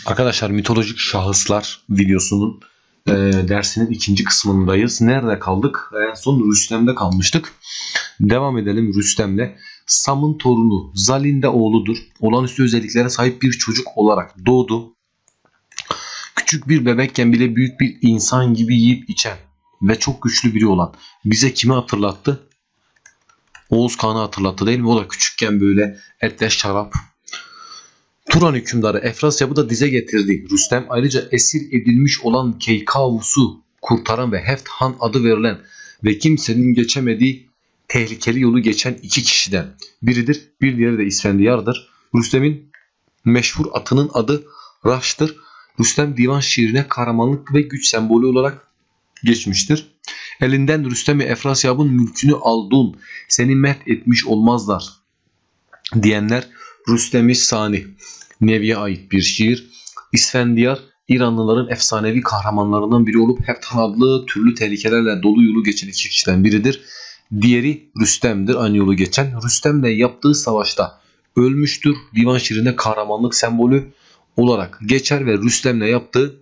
Arkadaşlar mitolojik şahıslar videosunun dersinin ikinci kısmındayız. Nerede kaldık? En son Rüstem'de kalmıştık. Devam edelim Rüstem'le. Sam'ın torunu, Zal'in de oğludur. Olağanüstü özelliklere sahip bir çocuk olarak doğdu. Küçük bir bebekken bile büyük bir insan gibi yiyip içen ve çok güçlü biri olan bize kimi hatırlattı? Oğuz Kağan'ı hatırlattı değil mi? O da küçükken böyle et ve şarap. Turan hükümdarı Efrasyab'ı da dize getirdi. Rüstem ayrıca esir edilmiş olan Keykavus'u kurtaran ve Heft Han adı verilen ve kimsenin geçemediği tehlikeli yolu geçen iki kişiden biridir. Bir diğeri de İsfendiyar'dır. Rüstem'in meşhur atının adı Raş'tır. Rüstem divan şiirine kahramanlık ve güç sembolü olarak geçmiştir. Elinden Rüstem'i Efrasyab'ın mülkünü aldın, seni met etmiş olmazlar diyenler Rüstem-i Sani Nevi'ye ait bir şiir. İsfendiyar İranlıların efsanevi kahramanlarından biri olup Heftan adlı türlü tehlikelerle dolu yolu geçen iki kişiden biridir. Diğeri Rüstem'dir, aynı yolu geçen. Rüstem'le yaptığı savaşta ölmüştür. Divan şiirinde kahramanlık sembolü olarak geçer ve Rüstem'le yaptığı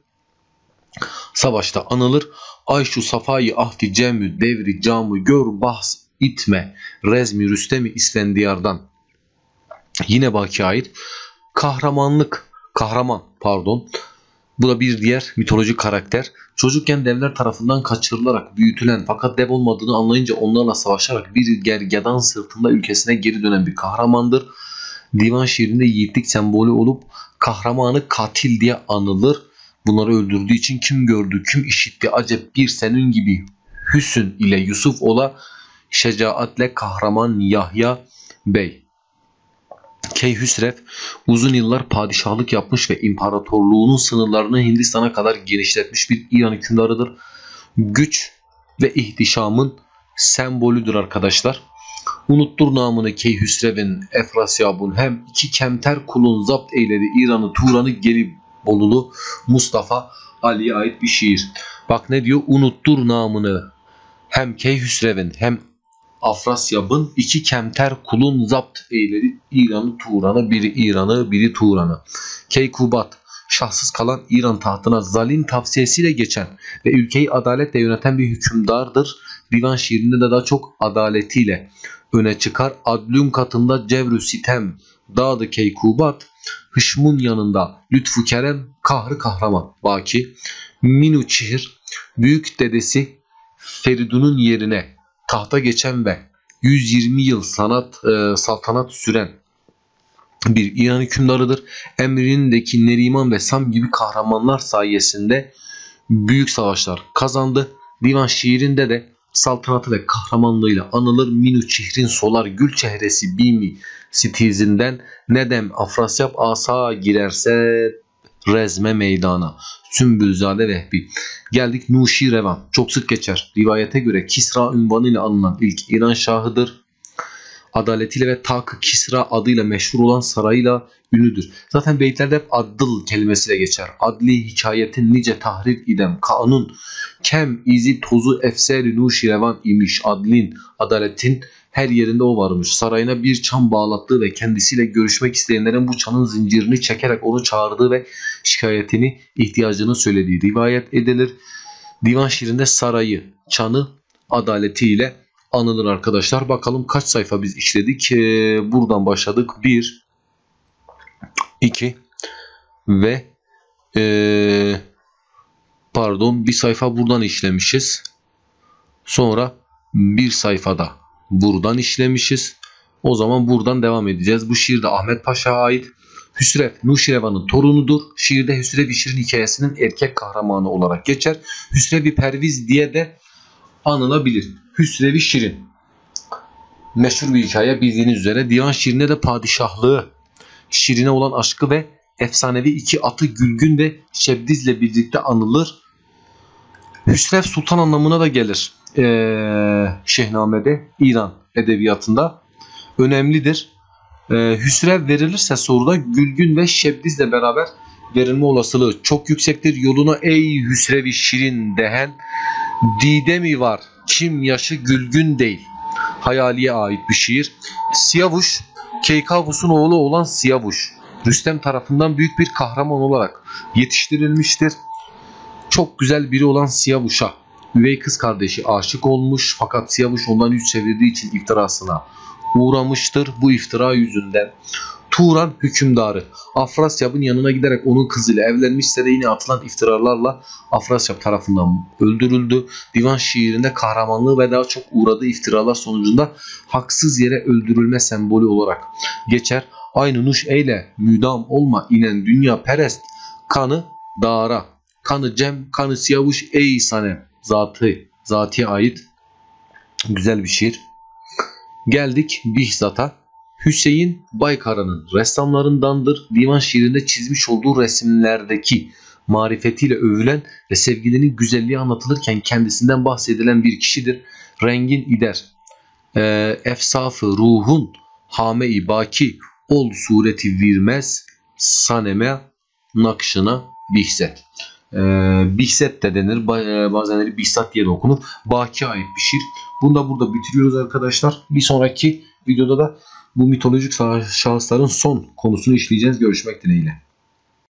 savaşta anılır. Ay şu safayı ahdi cemü devri camı gör bahs itme rezmi Rüstem-i İsfendiyar'dan. Yine Baki'ye ait kahraman. Bu da bir diğer mitolojik karakter. Çocukken devler tarafından kaçırılarak büyütülen fakat dev olmadığını anlayınca onlarla savaşarak bir gergedan sırtında ülkesine geri dönen bir kahramandır. Divan şiirinde yiğitlik sembolü olup kahramanı katil diye anılır. Bunları öldürdüğü için kim gördü, kim işitti acep bir senin gibi Hüsn ile Yusuf ola şecaatle kahraman Yahya Bey. Keyhüsrev uzun yıllar padişahlık yapmış ve imparatorluğunun sınırlarını Hindistan'a kadar genişletmiş bir İran hükümdarıdır. Güç ve ihtişamın sembolüdür arkadaşlar. Unuttur namını Keyhüsrev'in Efrasyab'ın hem iki kemter kulun zapt eyledi İran'ı Turan'ı Gelibolulu Mustafa Ali'ye ait bir şiir. Bak ne diyor? Unuttur namını hem Keyhüsrev'in hem Afrasyab'ın iki kemter kulun zapt eyledi İran'ı Turan'ı, biri İran'ı biri Turan'ı. Keykubat şahsız kalan İran tahtına Zal'in tavsiyesiyle geçen ve ülkeyi adaletle yöneten bir hükümdardır. Divan şiirinde de daha çok adaletiyle öne çıkar. Adlün katında cevrü sitem dağdı Keykubat, hışmun yanında lütfu kerem kahrı kahraman. Baki Minuçihir büyük dedesi Feridun'un yerine tahta geçen ve 120 yıl saltanat süren bir İran hükümdarıdır. Emrindeki Neriman ve Sam gibi kahramanlar sayesinde büyük savaşlar kazandı. Divan şiirinde de saltanatı ve kahramanlığıyla anılır. Minuçihir'in solar gül çehresi bimi sitizinden nedem Afrasyab asa girerse rezme meydana. Sümbülzade Vehbi. Geldik Nuşirevan. Çok sık geçer. Rivayete göre Kisra ünvanıyla anılan ilk İran şahıdır. Adaletiyle ve Tak Kisra adıyla meşhur olan sarayıyla ünlüdür. Zaten beytlerde hep addıl kelimesiyle geçer. Adli hikayetin nice tahrir idem kanun kem izi tozu efseri Nuşirevan imiş. Adlin, adaletin her yerinde o varmış. Sarayına bir çan bağlattığı ve kendisiyle görüşmek isteyenlerin bu çanın zincirini çekerek onu çağırdığı ve şikayetini, ihtiyacını söylediği rivayet edilir. Divan şiirinde sarayı, çanı adaletiyle anılır arkadaşlar. Bakalım kaç sayfa biz işledik. Buradan başladık. 1, 2 ve bir sayfa buradan işlemişiz. Sonra bir sayfada buradan işlemişiz. O zaman buradan devam edeceğiz. Bu şiir de Ahmet Paşa'ya ait. Hüsrev Nuşirevan'ın torunudur. Şiirde Hüsrev-i Şirin hikayesinin erkek kahramanı olarak geçer. Hüsrev-i Perviz diye de anılabilir. Hüsrev-i Şirin meşhur bir hikaye bildiğiniz üzere. Divan şiirinde de padişahlığı, Şirin'e olan aşkı ve efsanevi iki atı Gülgün ve Şebdiz'le birlikte anılır. Hüsrev Sultan anlamına da gelir. Şehname'de, İran edebiyatında önemlidir. Hüsrev verilirse soruda Gülgün ve Şebdiz'le beraber verilme olasılığı çok yüksektir. Yoluna ey Hüsrev-i Şirin dehen dide mi var kim yaşı Gülgün değil. Hayali'ye ait bir şiir. Siyavuş Keykavus'un oğlu olan Siyavuş Rüstem tarafından büyük bir kahraman olarak yetiştirilmiştir. Çok güzel biri olan Siyavuş'a üvey kız kardeşi aşık olmuş, fakat Siyavuş ondan yüz çevirdiği için iftirasına uğramıştır. Bu iftira yüzünden Turan hükümdarı Afrasyab'ın yanına giderek onun kızıyla evlenmişse de yine atılan iftiralarla Afrasyab tarafından öldürüldü. Divan şiirinde kahramanlığı ve daha çok uğradığı iftiralar sonucunda haksız yere öldürülme sembolü olarak geçer. Aynı nuş eyle müdam olma inen dünya perest, kanı dağara, kanı cem, kanı siyavuş ey sanem. Zati ait güzel bir şiir. Geldik Bihzat'a. Hüseyin Baykara'nın ressamlarındandır. Divan şiirinde çizmiş olduğu resimlerdeki marifetiyle övülen ve sevgilinin güzelliği anlatılırken kendisinden bahsedilen bir kişidir. Rengin ider, efsafı ruhun, hame-i baki, ol sureti virmez, saneme nakşına bihzet. Bihzet de denir, bazenleri Bihzat diye de okunur. Baki ait bir şiir. Bunu da burada bitiriyoruz arkadaşlar. Bir sonraki videoda da bu mitolojik şahısların son konusunu işleyeceğiz. Görüşmek dileğiyle.